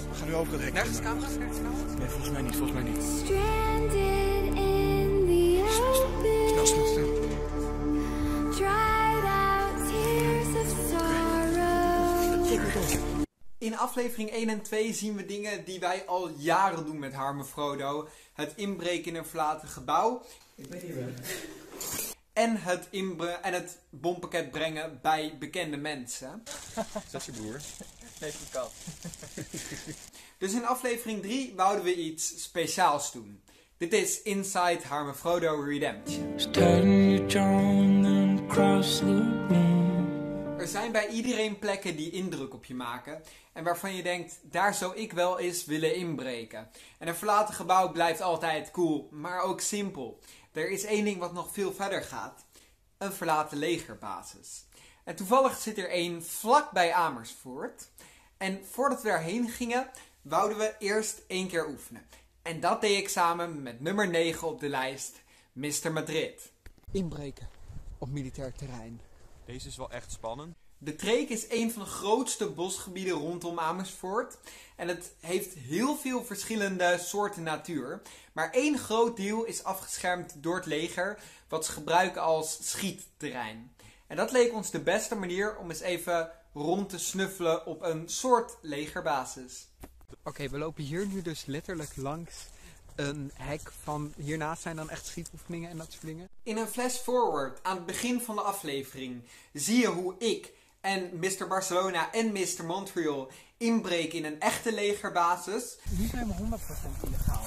We gaan nu over het hek. Nergens camera's? Nee, volgens mij niet, volgens mij niet. Stranded in the open. Snel. Dried out tears of sorrow. In aflevering 1 en 2 zien we dingen die wij al jaren doen met Harm en Frodo. Het inbreken in een verlaten gebouw. Ik ben hier wel. En het bompakket brengen bij bekende mensen. Is dat je broer? Nee, van kat. Dus in aflevering 3 wouden we iets speciaals doen. Dit is Inside Harm en Frodo Redemption. Er zijn bij iedereen plekken die indruk op je maken. En waarvan je denkt, daar zou ik wel eens willen inbreken. En een verlaten gebouw blijft altijd cool, maar ook simpel. Er is één ding wat nog veel verder gaat. Een verlaten legerbasis. En toevallig zit er één vlak bij Amersfoort. En voordat we daarheen gingen, wouden we eerst 1 keer oefenen. En dat deed ik samen met nummer 9 op de lijst, Mr. Madrid. Inbreken op militair terrein. Deze is wel echt spannend. De Treek is een van de grootste bosgebieden rondom Amersfoort. En het heeft heel veel verschillende soorten natuur. Maar één groot deel is afgeschermd door het leger, wat ze gebruiken als schietterrein. En dat leek ons de beste manier om eens even rond te snuffelen op een soort legerbasis. Oké, we lopen hier nu dus letterlijk langs een hek van hiernaast zijn dan echt schietoefeningen en dat soort dingen. In een flash forward aan het begin van de aflevering zie je hoe ik en Mr. Barcelona en Mr. Montreal inbreken in een echte legerbasis. Nu zijn we 100% illegaal.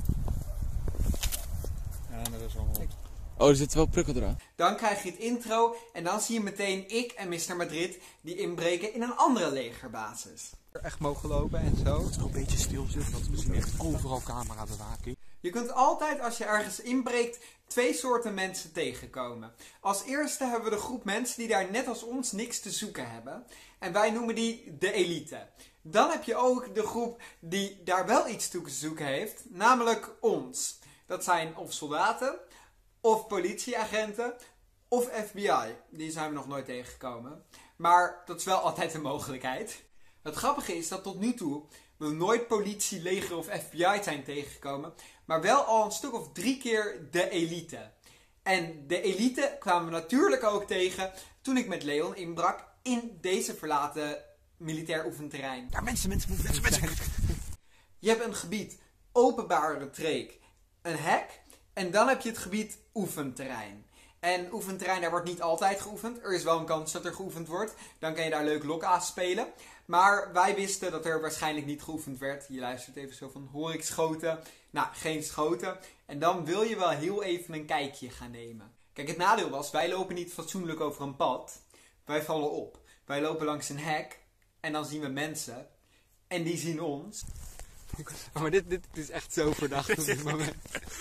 Ja, dat is wel mooi. Oh, er zit wel prikkeldraad. Dan krijg je het intro en dan zie je meteen ik en Mr. Madrid die inbreken in een andere legerbasis. Er echt mogen lopen en zo. Het is nog een beetje stil zitten, want we zien echt overal camerabewaking. Je kunt altijd als je ergens inbreekt 2 soorten mensen tegenkomen. Als eerste hebben we de groep mensen die daar net als ons niks te zoeken hebben. En wij noemen die de elite. Dan heb je ook de groep die daar wel iets toe te zoeken heeft, namelijk ons. Dat zijn of soldaten, of politieagenten, of FBI. Die zijn we nog nooit tegengekomen. Maar dat is wel altijd een mogelijkheid. Het grappige is dat tot nu toe we nooit politie, leger of FBI zijn tegengekomen. Maar wel al een stuk of 3 keer de elite. En de elite kwamen we natuurlijk ook tegen toen ik met Leon inbrak in deze verlaten militair oefenterrein. Ja, mensen. Je hebt een gebied, openbare treek, een hek en dan heb je het gebied oefenterrein. En oefenterrein, daar wordt niet altijd geoefend. Er is wel een kans dat er geoefend wordt. Dan kan je daar leuk lokaas spelen. Maar wij wisten dat er waarschijnlijk niet geoefend werd. Je luistert even zo van, hoor ik schoten? Nou, geen schoten. En dan wil je wel heel even een kijkje gaan nemen. Kijk, het nadeel was, wij lopen niet fatsoenlijk over een pad. Wij vallen op. Wij lopen langs een hek. En dan zien we mensen. En die zien ons. Oh, maar dit is echt zo verdacht op dit moment.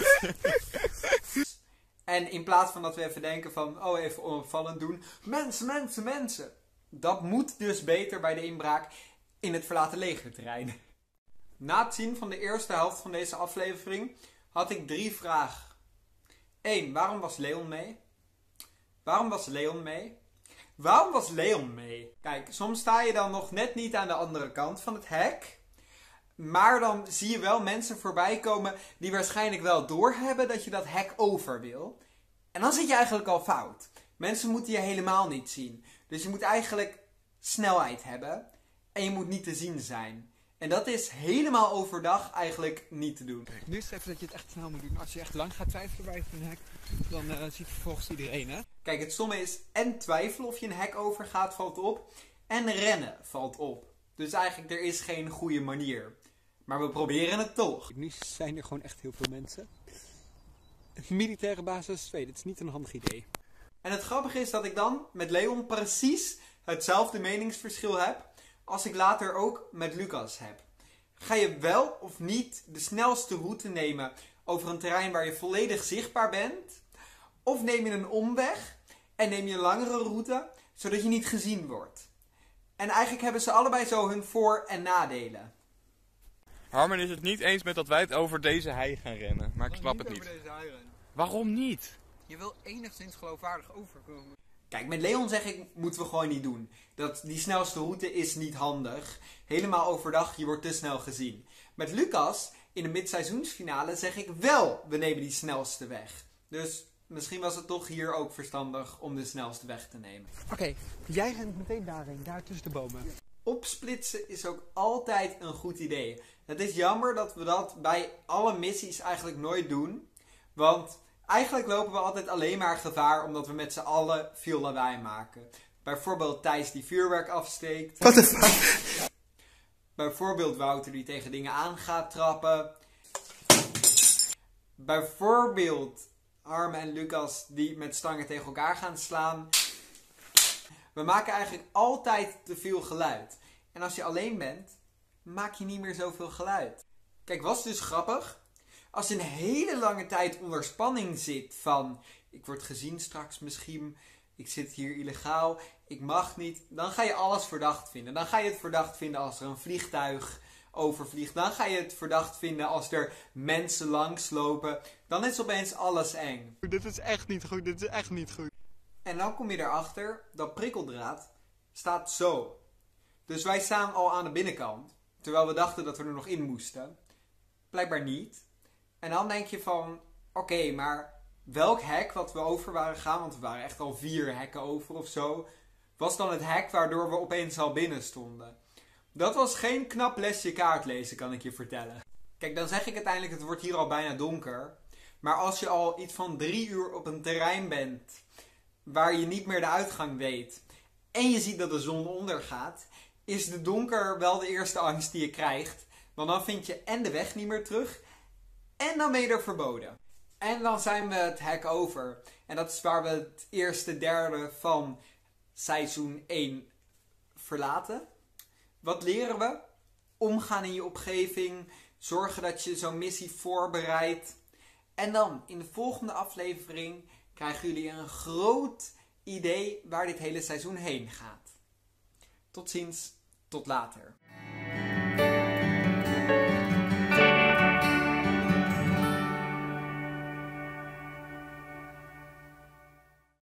En in plaats van dat we even denken van, oh, even onopvallend doen. Mensen. Dat moet dus beter bij de inbraak in het verlaten legerterrein. Na het zien van de eerste helft van deze aflevering had ik 3 vragen. 1. Waarom was Leon mee? Waarom was Leon mee? Waarom was Leon mee? Kijk, soms sta je dan nog net niet aan de andere kant van het hek. Maar dan zie je wel mensen voorbij komen die waarschijnlijk wel doorhebben dat je dat hek over wil. En dan zit je eigenlijk al fout. Mensen moeten je helemaal niet zien. Dus je moet eigenlijk snelheid hebben. En je moet niet te zien zijn. En dat is helemaal overdag eigenlijk niet te doen. Nu is het even dat je het echt snel moet doen. Als je echt lang gaat twijfelen bij een hek, dan ziet vervolgens iedereen, hè? Kijk, het stomme is en twijfelen of je een hek overgaat valt op. En rennen valt op. Dus eigenlijk, er is geen goede manier. Maar we proberen het toch. Nu zijn er gewoon echt heel veel mensen. Militaire basis 2, dit is niet een handig idee. En het grappige is dat ik dan met Leon precies hetzelfde meningsverschil heb als ik later ook met Lucas heb. Ga je wel of niet de snelste route nemen over een terrein waar je volledig zichtbaar bent? Of neem je een omweg en neem je een langere route zodat je niet gezien wordt? En eigenlijk hebben ze allebei zo hun voor- en nadelen. Harmen is het niet eens met dat wij het over deze hei gaan rennen, maar ik snap het niet. Over deze hei rennen. Waarom niet? Je wil enigszins geloofwaardig overkomen. Kijk, met Leon zeg ik, moeten we gewoon niet doen. Die snelste route is niet handig. Helemaal overdag, je wordt te snel gezien. Met Lucas, in de midseizoensfinale, zeg ik wel, we nemen die snelste weg. Dus misschien was het toch hier ook verstandig om de snelste weg te nemen. Oké, jij rent meteen daarheen, daar tussen de bomen. Opsplitsen is ook altijd een goed idee. Het is jammer dat we dat bij alle missies eigenlijk nooit doen. Want eigenlijk lopen we altijd alleen maar gevaar omdat we met z'n allen veel lawaai maken. Bijvoorbeeld Thijs die vuurwerk afsteekt. What the fuck? Bijvoorbeeld Wouter die tegen dingen aan gaat trappen. Bijvoorbeeld Harme en Lucas die met stangen tegen elkaar gaan slaan. We maken eigenlijk altijd te veel geluid. En als je alleen bent, maak je niet meer zoveel geluid. Kijk, was het dus grappig? Als je een hele lange tijd onder spanning zit van... ik word gezien straks misschien, ik zit hier illegaal, ik mag niet... dan ga je alles verdacht vinden. Dan ga je het verdacht vinden als er een vliegtuig overvliegt. Dan ga je het verdacht vinden als er mensen langslopen. Dan is opeens alles eng. Dit is echt niet goed, dit is echt niet goed. En dan kom je erachter, dat prikkeldraad staat zo. Dus wij staan al aan de binnenkant, terwijl we dachten dat we er nog in moesten. Blijkbaar niet. En dan denk je van, oké, maar welk hek wat we over waren gegaan, want we waren echt al 4 hekken over of zo, was dan het hek waardoor we opeens al binnen stonden. Dat was geen knap lesje kaartlezen, kan ik je vertellen. Kijk, dan zeg ik uiteindelijk, het wordt hier al bijna donker. Maar als je al iets van 3 uur op een terrein bent waar je niet meer de uitgang weet en je ziet dat de zon ondergaat, is de donker wel de eerste angst die je krijgt. Want dan vind je en de weg niet meer terug en dan ben je er verboden. En dan zijn we het hek over. En dat is waar we het eerste derde van seizoen 1 verlaten. Wat leren we? Omgaan in je omgeving. Zorgen dat je zo'n missie voorbereidt. En dan, in de volgende aflevering, krijgen jullie een groot idee waar dit hele seizoen heen gaat. Tot ziens, tot later.